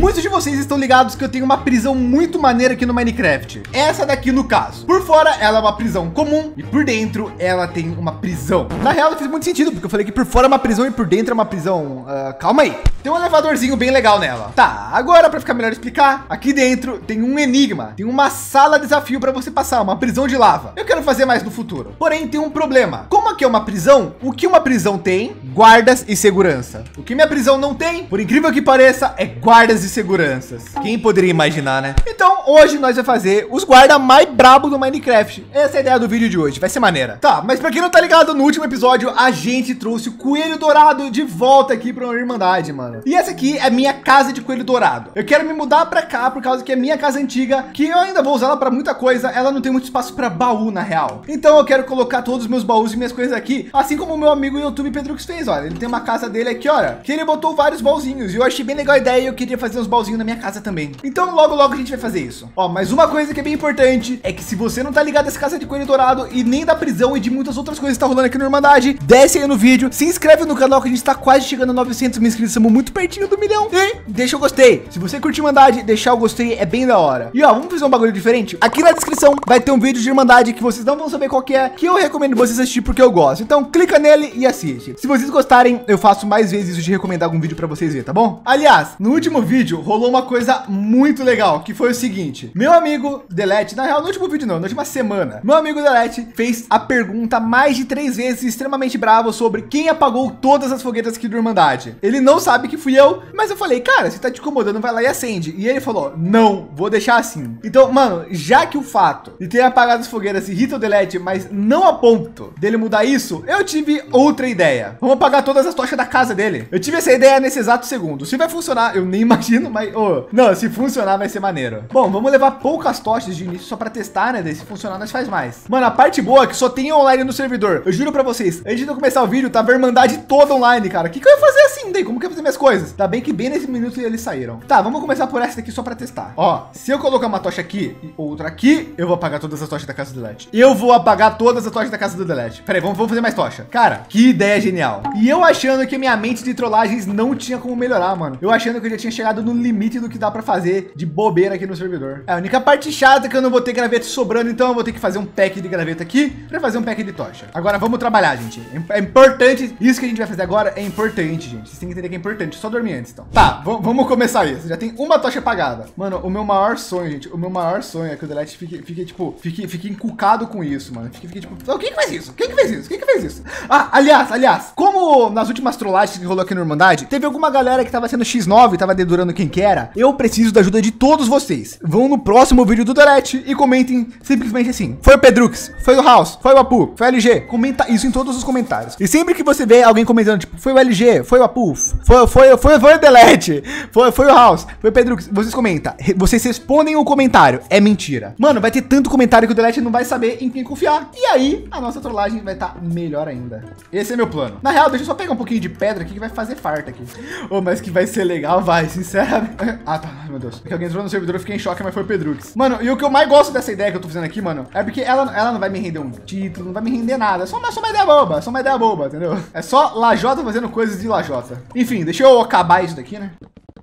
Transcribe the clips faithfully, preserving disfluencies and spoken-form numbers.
Muitos de vocês estão ligados que eu tenho uma prisão muito maneira aqui no Minecraft. Essa daqui no caso. Por fora ela é uma prisão comum e por dentro ela tem uma prisão. Na real não fez muito sentido, porque eu falei que por fora é uma prisão e por dentro é uma prisão. Uh, calma aí. Tem um elevadorzinho bem legal nela. Tá, agora para ficar melhor explicar, aqui dentro tem um enigma. Tem uma sala desafio para você passar, uma prisão de lava. Eu quero fazer mais no futuro. Porém tem um problema. Como aqui é uma prisão, o que uma prisão tem? Guardas e segurança. O que minha prisão não tem, por incrível que pareça, é guardas e seguranças. Quem poderia imaginar, né? Então hoje nós vamos fazer os guardas mais brabo do Minecraft. Essa é a ideia do vídeo de hoje, vai ser maneira. Tá, mas para quem não tá ligado, no último episódio a gente trouxe o coelho dourado de volta aqui para uma Irmandade, mano. E essa aqui é minha casa de coelho dourado. Eu quero me mudar para cá por causa que é minha casa antiga, que eu ainda vou usar ela para muita coisa. Ela não tem muito espaço para baú na real. Então eu quero colocar todos os meus baús e minhas coisas aqui, assim como o meu amigo YouTube Pedrux fez. Olha, ele tem uma casa dele aqui, olha, que ele botou vários baúzinhos e eu achei bem legal a ideia e eu queria fazer uns baúzinhos na minha casa também. Então logo logo a gente vai fazer isso. Ó, mas uma coisa que é bem importante é que se você não tá ligado nessa casa de coelho dourado e nem da prisão e de muitas outras coisas que tá rolando aqui na Irmandade, desce aí no vídeo, se inscreve no canal que a gente tá quase chegando a novecentos mil inscritos, estamos muito pertinho do milhão. E deixa o gostei. Se você curte Irmandade, deixar o gostei é bem da hora. E ó, vamos fazer um bagulho diferente. Aqui na descrição vai ter um vídeo de Irmandade que vocês não vão saber qual que é, que eu recomendo vocês assistir porque eu gosto. Então clica nele e assiste. Se vocês gostarem, eu faço mais vezes isso de recomendar algum vídeo para vocês verem, tá bom? Aliás, no último vídeo rolou uma coisa muito legal, que foi o seguinte: meu amigo Delete, na real, no último vídeo não, na última semana, meu amigo Delete fez a pergunta mais de três vezes, extremamente bravo, sobre quem apagou todas as fogueiras aqui do Irmandade. Ele não sabe que fui eu, mas eu falei, cara, se tá te incomodando, vai lá e acende. E ele falou, não, vou deixar assim. Então, mano, já que o fato de ter apagado as fogueiras irrita o Delete, mas não a ponto dele mudar isso, eu tive outra ideia. Vamos apagar todas as tochas da casa dele. Eu tive essa ideia nesse exato segundo. Se vai funcionar, eu nem imagino, mas oh, não, se funcionar vai ser maneiro. Bom, vamos levar poucas tochas de início só para testar, né? Daí se funcionar nós faz mais. Mano, a parte boa é que só tem online no servidor. Eu juro para vocês, antes de eu começar o vídeo, tava a Irmandade toda online, cara. O que que eu ia fazer assim, daí? Como que eu ia fazer minhas coisas? Tá bem que bem nesse minuto eles saíram. Tá, vamos começar por essa daqui só para testar. Ó, se eu colocar uma tocha aqui e outra aqui, eu vou apagar todas as tochas da casa do Delete. Eu vou apagar todas as tochas da casa do Delete. Peraí, vamos, vamos fazer mais tocha. Cara, que ideia genial. E eu achando que minha mente de trollagens não tinha como melhorar, mano. Eu achando que eu já tinha chegado no limite do que dá para fazer de bobeira aqui no servidor. É a única parte chata é que eu não vou ter graveto sobrando, então eu vou ter que fazer um pack de graveto aqui para fazer um pack de tocha. Agora vamos trabalhar, gente. É importante. Isso que a gente vai fazer agora é importante, gente. Vocês têm que entender que é importante. Só dormir antes, então. Tá, vamos começar isso. Já tem uma tocha apagada. Mano, o meu maior sonho, gente, o meu maior sonho é que o Delete fique, fique tipo, fique, fique encucado com isso, mano. Fique, fique tipo, oh, quem que fez isso? Quem que fez isso? Quem que fez isso? Ah, aliás, aliás, como nas últimas trollagens que rolou aqui no Irmandade, teve alguma galera que tava sendo X nove, tava dedurando quem que era, eu preciso da ajuda de todos vocês. Vão no próximo vídeo do Delete e comentem simplesmente assim: foi o Pedrux, foi o House, foi o Apu, foi o L G. Comenta isso em todos os comentários. E sempre que você vê alguém comentando, tipo, foi o L G, foi o Apu, foi, foi, foi, foi o Delete, foi, foi o House, foi o Pedrux, vocês comentam. Vocês respondem o comentário. É mentira. Mano, vai ter tanto comentário que o Delete não vai saber em quem confiar. E aí, a nossa trollagem vai estar tá melhor ainda. Esse é meu plano. Na real, deixa eu só pegar um pouquinho de pedra aqui que vai fazer farta aqui. Oh, mas que vai ser legal, vai, sinceramente. Ah, tá, meu Deus. Porque alguém entrou no servidor, eu fiquei em choque, mas foi o Pedrux. Mano, e o que eu mais gosto dessa ideia que eu tô fazendo aqui, mano, é porque ela, ela não vai me render um título, não vai me render nada. É só uma, só uma ideia boba, só uma ideia boba, entendeu? É só lajota fazendo coisas de lajota. Enfim, deixa eu acabar isso daqui, né?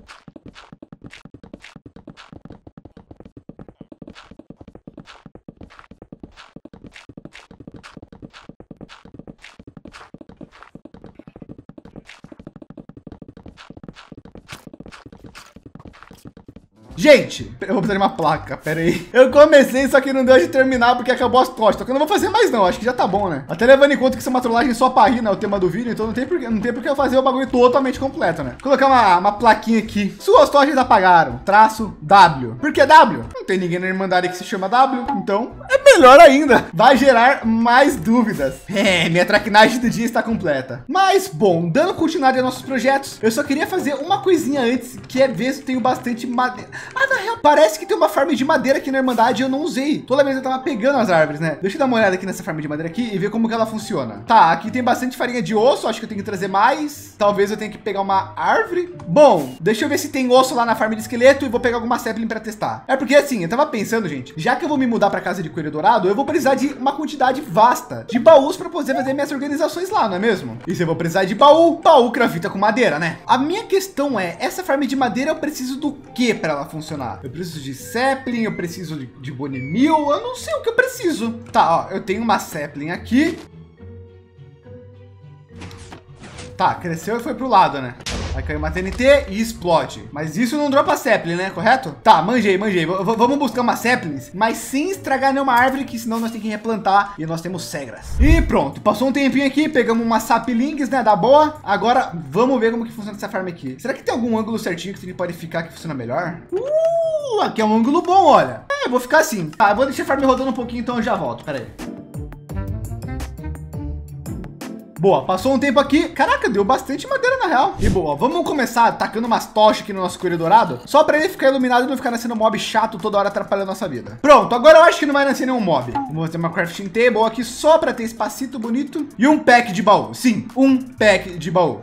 Gente, eu vou precisar de uma placa, pera aí. Eu comecei, só que não deu de terminar porque acabou as tochas. Só que eu não vou fazer mais não, acho que já tá bom, né? Até levando em conta que isso é uma trollagem só pra rir, né? O tema do vídeo, então não tem porque, não tem porque eu fazer o bagulho totalmente completo, né? Vou colocar uma, uma plaquinha aqui. Suas tochas apagaram, traço W. Por que W? Não tem ninguém na Irmandade que se chama W, então é melhor ainda. Vai gerar mais dúvidas. É, minha traquinagem do dia está completa. Mas, bom, dando continuidade aos nossos projetos, eu só queria fazer uma coisinha antes, que é ver se eu tenho bastante madeira. Ah, Ah, na real, parece que tem uma farm de madeira aqui na Irmandade e eu não usei. Toda vez eu tava pegando as árvores, né? Deixa eu dar uma olhada aqui nessa farm de madeira aqui e ver como que ela funciona. Tá, aqui tem bastante farinha de osso, acho que eu tenho que trazer mais. Talvez eu tenha que pegar uma árvore. Bom, deixa eu ver se tem osso lá na farm de esqueleto e vou pegar alguma sapling para testar. É porque assim, eu tava pensando, gente, já que eu vou me mudar para casa de coelho dourado, eu vou precisar de uma quantidade vasta de baús para poder fazer minhas organizações lá, não é mesmo? E se eu vou precisar de baú, baú cravita com madeira, né? A minha questão é, essa farm de madeira eu preciso do que para ela funcionar? Eu preciso de sapling, eu preciso de, de bone meal, eu não sei o que eu preciso. Tá, ó, eu tenho uma sapling aqui. Tá, cresceu e foi pro lado, né? Aí caiu uma T N T e explode. Mas isso não dropa sapling, né? Correto? Tá, manjei, manjei. V vamos buscar uma saplings, mas sem estragar nenhuma árvore, que senão nós temos que replantar e nós temos cegras. E pronto, passou um tempinho aqui, pegamos uma saplings, né? Da boa. Agora vamos ver como que funciona essa farm aqui. Será que tem algum ângulo certinho que a gente pode ficar que funciona melhor? Uh, aqui é um ângulo bom, olha. É, eu vou ficar assim. Tá, eu vou deixar a farm rodando um pouquinho, então eu já volto. Pera aí. Boa, passou um tempo aqui. Caraca, deu bastante madeira na real. E boa, vamos começar tacando umas tochas aqui no nosso coelho dourado, só para ele ficar iluminado e não ficar nascendo mob chato toda hora atrapalhando a nossa vida. Pronto, agora eu acho que não vai nascer nenhum mob. Vou fazer uma crafting table aqui só para ter espacito bonito e um pack de baú. Sim, um pack de baú.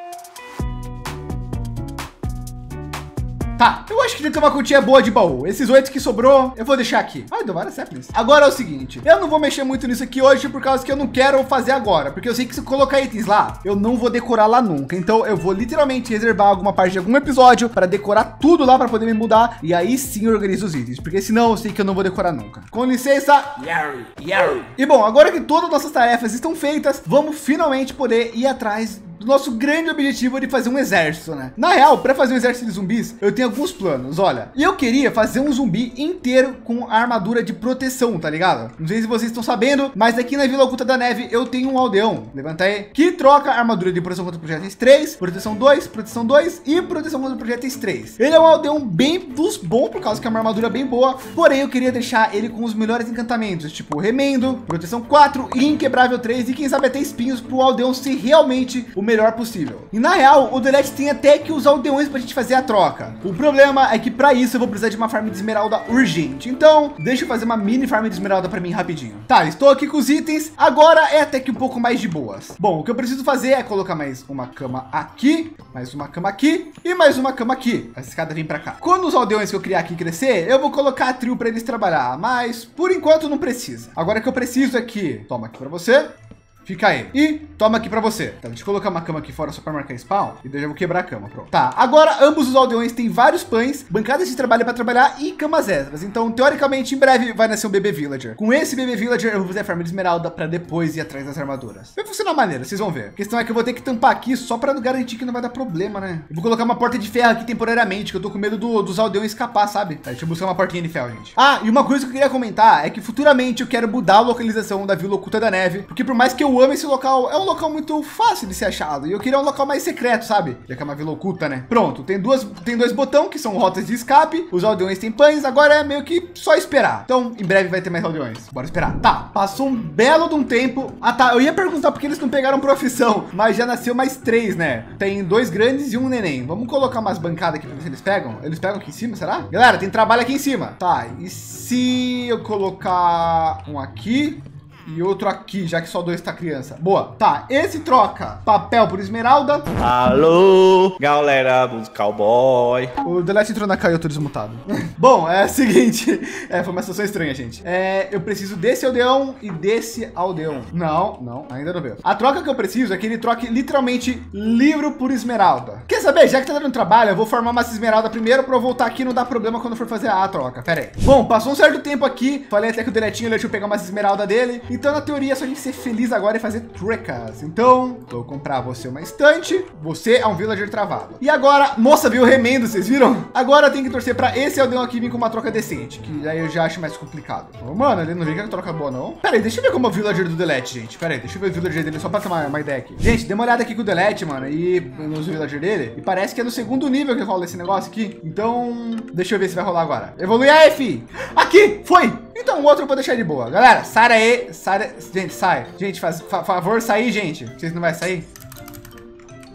Tá, eu acho que tem que ter uma quantia boa de baú. Esses oito que sobrou, eu vou deixar aqui. Ai, deu várias saplings. Agora é o seguinte, eu não vou mexer muito nisso aqui hoje por causa que eu não quero fazer agora. Porque eu sei que se eu colocar itens lá, eu não vou decorar lá nunca. Então eu vou literalmente reservar alguma parte de algum episódio para decorar tudo lá para poder me mudar. E aí sim eu organizo os itens. Porque senão eu sei que eu não vou decorar nunca. Com licença. E bom, agora que todas as nossas tarefas estão feitas, vamos finalmente poder ir atrás do nosso grande objetivo de fazer um exército, né? Na real, para fazer um exército de zumbis, eu tenho alguns planos, olha. E eu queria fazer um zumbi inteiro com a armadura de proteção, tá ligado? Não sei se vocês estão sabendo, mas aqui na Vila Oculta da Neve eu tenho um aldeão, levanta aí, que troca a armadura de proteção contra projéteis três, proteção dois, proteção dois e proteção contra projéteis três. Ele é um aldeão bem dos bons, por causa que é uma armadura bem boa, porém eu queria deixar ele com os melhores encantamentos, tipo remendo, proteção quatro e inquebrável três e quem sabe até espinhos para o aldeão ser realmente o melhor possível. E na real, o Delete tem até que usar aldeões para a gente fazer a troca. O problema é que para isso eu vou precisar de uma farm de esmeralda urgente. Então, deixa eu fazer uma mini farm de esmeralda para mim rapidinho. Tá, estou aqui com os itens. Agora é até que um pouco mais de boas. Bom, o que eu preciso fazer é colocar mais uma cama aqui, mais uma cama aqui e mais uma cama aqui. Essa escada vem para cá. Quando os aldeões que eu criar aqui crescer, eu vou colocar a trio para eles trabalhar, mas por enquanto não precisa. Agora o que eu preciso é que toma aqui para você. Fica aí. E toma aqui pra você. Tá, deixa eu colocar uma cama aqui fora só pra marcar spawn. E daí eu já vou quebrar a cama. Pronto. Tá, agora ambos os aldeões têm vários pães, bancadas de trabalho para trabalhar e camas extras. Então, teoricamente, em breve vai nascer um bebê villager. Com esse bebê villager, eu vou fazer a farm de esmeralda para depois ir atrás das armaduras. Vai funcionar maneira, vocês vão ver. A questão é que eu vou ter que tampar aqui só para garantir que não vai dar problema, né? Eu vou colocar uma porta de ferro aqui temporariamente, que eu tô com medo do, dos aldeões escapar, sabe? Tá, deixa eu buscar uma portinha de ferro, gente. Ah, e uma coisa que eu queria comentar é que futuramente eu quero mudar a localização da Vila Oculta da Neve, porque por mais que eu ame esse local, é um local muito fácil de ser achado. E eu queria um local mais secreto, sabe? Já que é uma vila oculta, né? Pronto, tem duas, tem dois botões que são rotas de escape. Os aldeões têm pães, agora é meio que só esperar. Então, em breve vai ter mais aldeões. Bora esperar. Tá, passou um belo de um tempo. Ah, tá, eu ia perguntar porque eles não pegaram profissão, mas já nasceu mais três, né? Tem dois grandes e um neném. Vamos colocar umas bancadas aqui pra ver se eles pegam. Eles pegam aqui em cima, será? Galera, tem trabalho aqui em cima. Tá, e se eu colocar um aqui e outro aqui, já que só dois tá criança? Boa. Tá, esse troca papel por esmeralda. Alô, galera dos cowboy. O Delete entrou na caixa, eu tô desmutado. Bom, é o seguinte. É, foi uma situação estranha, gente. É, eu preciso desse aldeão e desse aldeão. Não, não, ainda não veio. A troca que eu preciso é que ele troque literalmente livro por esmeralda. Quer saber? Já que tá dando trabalho, eu vou formar uma esmeralda primeiro pra eu voltar aqui e não dar problema quando for fazer a troca. Pera aí. Bom, passou um certo tempo aqui. Falei até que o Deletinho, deixa eu pegar umas esmeralda dele. Então, na teoria, é só a gente ser feliz agora e fazer trecas. Então, vou comprar você uma estante. Você é um villager travado. E agora, moça, viu o remendo, vocês viram? Agora tem que torcer para esse aldeão aqui vir com uma troca decente, que aí eu já acho mais complicado. Oh, mano, ele não vem com a troca boa, não. Pera aí, deixa eu ver como é o villager do Delete, gente. Pera aí, deixa eu ver o villager dele só para ter uma, uma ideia aqui. Gente, dê uma olhada aqui com o Delete, mano, e nos villager dele. E parece que é no segundo nível que rola esse negócio aqui. Então, deixa eu ver se vai rolar agora. Evolui aí, fi. Aqui, foi. Então, o outro eu vou deixar de boa. Galera, sai aí, sai. Gente, sai. Gente, faz fa favor sair, gente. Vocês não vai sair?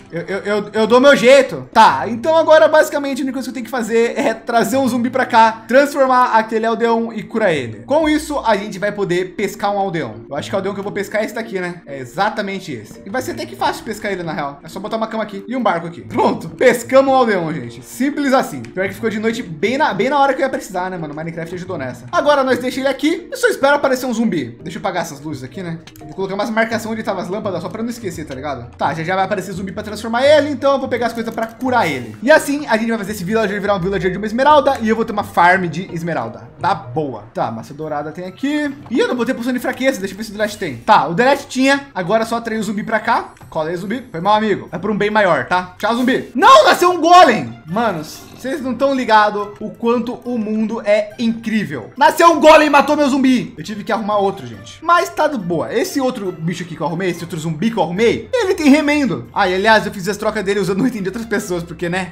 Eu, eu, eu, eu dou meu jeito. Tá, então agora basicamente a única coisa que eu tenho que fazer é trazer um zumbi pra cá, transformar aquele aldeão e curar ele. Com isso, a gente vai poder pescar um aldeão. Eu acho que o aldeão que eu vou pescar é esse daqui, né? É exatamente esse. E vai ser até que fácil pescar ele, na real. É só botar uma cama aqui e um barco aqui. Pronto, pescamos um aldeão, gente. Simples assim. Pior que ficou de noite bem na, bem na hora que eu ia precisar, né, mano? O Minecraft ajudou nessa. Agora nós deixamos ele aqui e só espero aparecer um zumbi. Deixa eu apagar essas luzes aqui, né? Vou colocar umas marcações onde tava as lâmpadas só pra não esquecer, tá ligado? Tá, já já vai aparecer zumbi pra transformar ele, então eu vou pegar as coisas pra curar ele. E assim a gente vai fazer esse villager virar um villager de uma esmeralda e eu vou ter uma farm de esmeralda. Tá boa. Tá, massa dourada tem aqui. Ih, eu não botei poção de fraqueza. Deixa eu ver se o Delete tem. Tá, o Delete tinha. Agora só atrair o zumbi pra cá. Cola aí, zumbi. Foi mal, amigo. É por um bem maior, tá? Tchau, zumbi. Não, nasceu um golem. Manos, vocês não estão ligados o quanto o mundo é incrível. Nasceu um golem e matou meu zumbi. Eu tive que arrumar outro, gente. Mas tá de boa. Esse outro bicho aqui que eu arrumei, esse outro zumbi que eu arrumei, ele tem remendo. Ah, e aliás, eu fiz as trocas dele usando o item de outras pessoas, porque, né?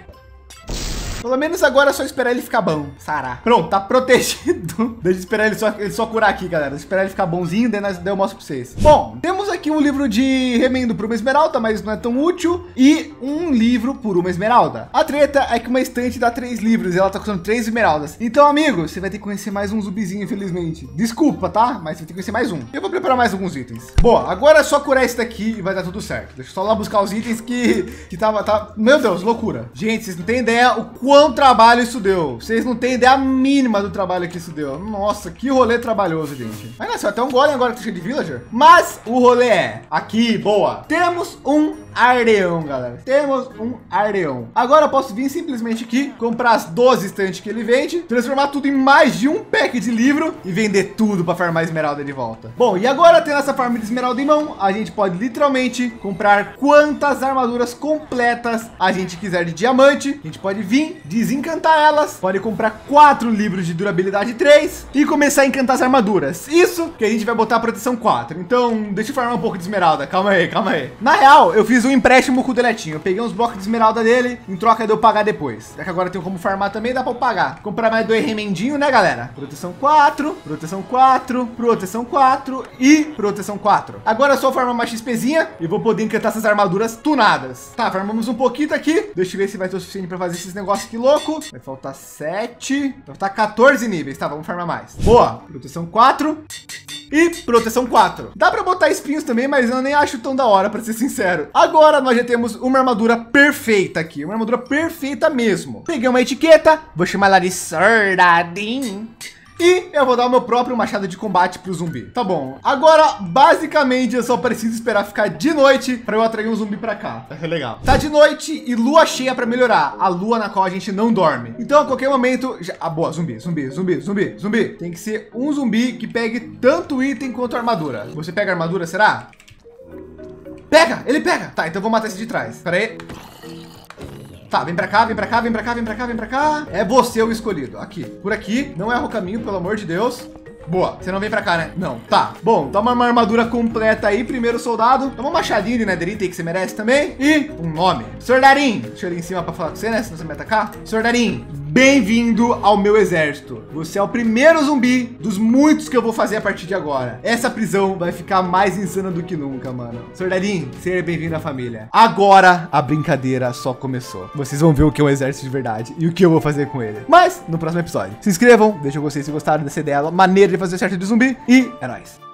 Pelo menos agora é só esperar ele ficar bom. Sarar. Pronto, tá protegido. Deixa eu esperar ele só, ele só curar aqui, galera. Deixa eu esperar ele ficar bonzinho, daí, nós, daí eu mostro pra vocês. Bom, temos aqui um livro de remendo por uma esmeralda, mas não é tão útil. E um livro por uma esmeralda. A treta é que uma estante dá três livros e ela tá custando três esmeraldas. Então, amigo, você vai ter que conhecer mais um zumbizinho, infelizmente. Desculpa, tá? Mas você vai ter que conhecer mais um. Eu vou preparar mais alguns itens. Boa, agora é só curar esse daqui e vai dar tudo certo. Deixa eu só lá buscar os itens que, que tava, tá... Meu Deus, loucura. Gente, vocês não têm ideia o quanto trabalho isso deu. Vocês não têm ideia mínima do trabalho que isso deu. Nossa, que rolê trabalhoso, gente. Mas nasceu até um golem agora que tá cheio de villager. Mas o rolê é aqui, boa. Temos um ardeão, galera. Temos um ardeão. Agora eu posso vir simplesmente aqui, comprar as doze estantes que ele vende, transformar tudo em mais de um pack de livro e vender tudo para farmar esmeralda de volta. Bom, e agora tendo essa farm de esmeralda em mão, a gente pode literalmente comprar quantas armaduras completas a gente quiser de diamante. A gente pode vir desencantar elas, pode comprar quatro livros de durabilidade três e começar a encantar as armaduras. Isso que a gente vai botar a proteção quatro. Então, deixa eu farmar um pouco de esmeralda. Calma aí, calma aí. Na real, eu fiz um empréstimo com o Deletinho. Eu peguei uns blocos de esmeralda dele em troca de eu pagar depois. Já que agora eu tenho como farmar também, dá para eu pagar. Comprar mais dois remendinho, né, galera? Proteção quatro, proteção quatro, proteção quatro e proteção quatro. Agora é só farmar uma XPzinha e vou poder encantar essas armaduras tunadas. Tá, farmamos um pouquinho aqui. Deixa eu ver se vai ter o suficiente para fazer esses negócios aqui louco. Vai faltar sete, vai faltar quatorze níveis. Tá, vamos farmar mais. Boa, proteção quatro. E proteção quatro. Dá para botar espinhos também, mas eu nem acho tão da hora, para ser sincero. Agora nós já temos uma armadura perfeita aqui. Uma armadura perfeita mesmo. Peguei uma etiqueta, vou chamar ela de Soldadinho. E eu vou dar o meu próprio machado de combate para o zumbi. Tá bom. Agora, basicamente, eu só preciso esperar ficar de noite para eu atrair um zumbi para cá. Vai ser legal. Tá de noite e lua cheia para melhorar. A lua na qual a gente não dorme. Então, a qualquer momento... Já... Ah, boa. Zumbi, zumbi, zumbi, zumbi, zumbi. Tem que ser um zumbi que pegue tanto item quanto armadura. Você pega armadura, será? Pega! Ele pega! Tá, então eu vou matar esse de trás. Pera aí. Tá, vem pra cá, vem pra cá, vem pra cá, vem pra cá, vem pra cá. É você o escolhido. Aqui. Por aqui. Não erra o caminho, pelo amor de Deus. Boa. Você não vem pra cá, né? Não. Tá. Bom, toma uma armadura completa aí, primeiro soldado. Toma um machadinho de netherite que você merece também. E um nome. Sordarim. Deixa eu ir em cima pra falar com você, né? Senão você vai atacar. Sordarim. Bem-vindo ao meu exército. Você é o primeiro zumbi dos muitos que eu vou fazer a partir de agora. Essa prisão vai ficar mais insana do que nunca, mano. Sordarim, seja bem-vindo à família. Agora a brincadeira só começou. Vocês vão ver o que é um exército de verdade e o que eu vou fazer com ele. Mas no próximo episódio. Se inscrevam, deixa eu gostei se gostaram dessa ideia maneira de fazer certo de zumbi. E é nóis.